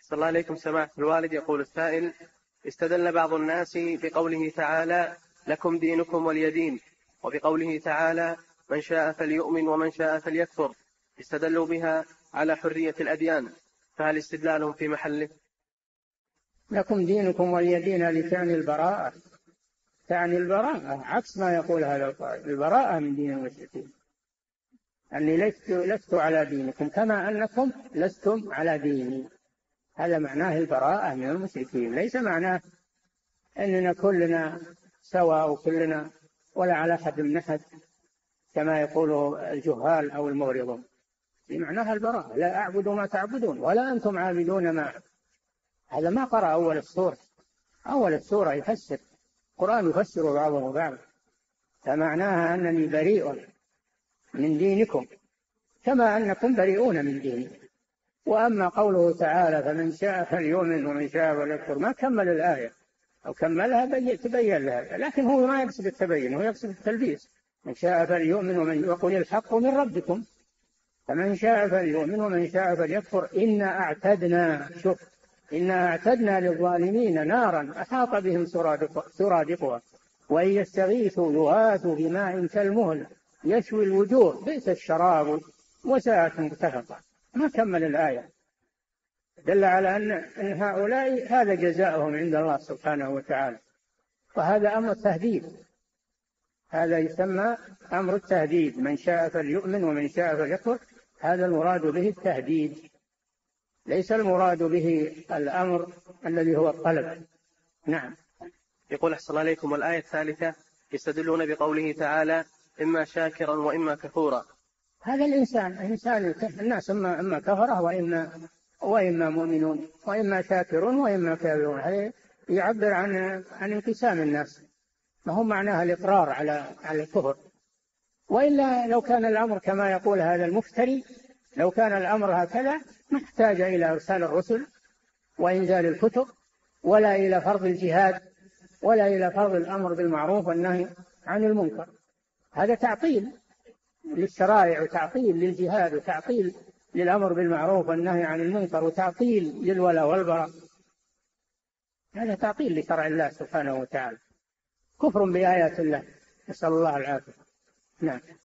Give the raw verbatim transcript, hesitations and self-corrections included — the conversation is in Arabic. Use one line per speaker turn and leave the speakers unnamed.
صلى الله عليكم سماحة الوالد. يقول السائل: استدل بعض الناس بقوله تعالى لكم دينكم ولي دين، وبقوله تعالى من شاء فليؤمن ومن شاء فليكفر، استدلوا بها على حرية الأديان، فهل استدلالهم في محله؟
لكم دينكم ولي دين لتعني البراءة، تعني البراءة عكس ما يقول هذا القائل، البراءة من دين المشركين، أني لست, لست على دينكم كما أنكم لستم على ديني. هذا معناه البراءة من المشركين، ليس معناه أننا كلنا سواء وكلنا ولا على حد من أحد كما يقول الجهال أو المغرضون. بمعناها البراءة، لا أعبد ما تعبدون ولا أنتم عابدون ما أعبد. هذا ما قرأ أول السورة، أول السورة يفسر القرآن، يفسر بعضه بعضا، فمعناها أنني بريء من دينكم كما أنكم بريئون من ديني. وأما قوله تعالى فمن شاء فليؤمن ومن شاء فليكفر، ما كمل الآية، أو كملها تبين لها، لكن هو ما يقصد التبين، هو يقصد التلبيس. من شاء فليؤمن ومن وقل الحق من ربكم، فمن شاء فليؤمن ومن شاء فليكفر إنا أعتدنا، شوف، إنا أعتدنا للظالمين نارا أحاط بهم سرادقها وإن يستغيثوا يغاثوا بماء كالمهل يشوي الوجوه بئس الشراب وساءت مرتفقة. ما كمل الآية، دل على أن هؤلاء هذا جزاؤهم عند الله سبحانه وتعالى، وهذا أمر تهديد، هذا يسمى أمر التهديد، من شاء فليؤمن ومن شاء فليكفر، هذا المراد به التهديد، ليس المراد به الأمر الذي هو الطلب. نعم.
يقول أحسن الله عليكم: والآية الثالثة يستدلون بقوله تعالى إما شاكرا وإما كفورا.
هذا الإنسان إنسان الناس إما إما كفرة وإما وإما مؤمنون، وإما شاكرون وإما كافرون، هذا يعبر عن عن انقسام الناس، ما هو معناها الإقرار على على الكفر. وإلا لو كان الأمر كما يقول هذا المفتري، لو كان الأمر هكذا ما احتاج إلى إرسال الرسل وإنزال الكتب، ولا إلى فرض الجهاد، ولا إلى فرض الأمر بالمعروف والنهي عن المنكر. هذا تعطيل للشرائع وتعطيل للجهاد وتعطيل للأمر بالمعروف والنهي عن المنكر وتعطيل للولاء والبراء، هذا تعطيل لشرع الله سبحانه وتعالى، كفر بآيات الله، نسأل الله العافية. نعم.